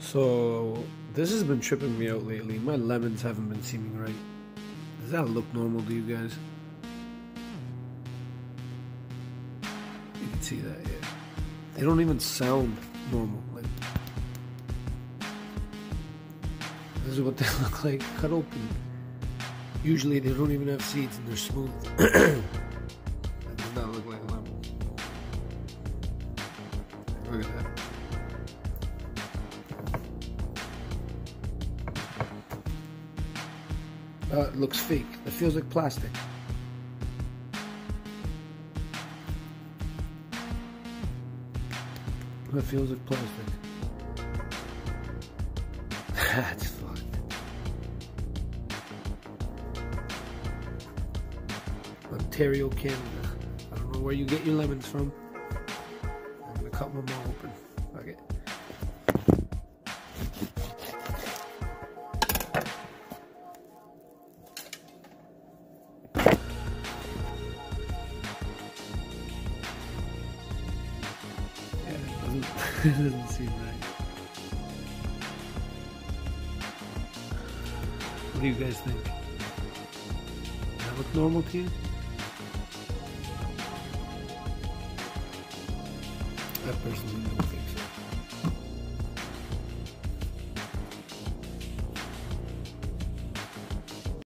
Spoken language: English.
So this has been tripping me out lately. My lemons haven't been seeming right. Does that look normal to you guys? You can see that, yeah. They don't even sound normal. Like, this is what they look like cut open. Usually they don't even have seeds and they're smooth. That does not look like a lemon. Look at that. It looks fake. It feels like plastic. It feels like plastic. That's fucked. Ontario, Canada. I don't know where you get your lemons from. I'm gonna cut them all open. Fuck it. It doesn't seem right. What do you guys think? Does that look normal to you? I personally don't.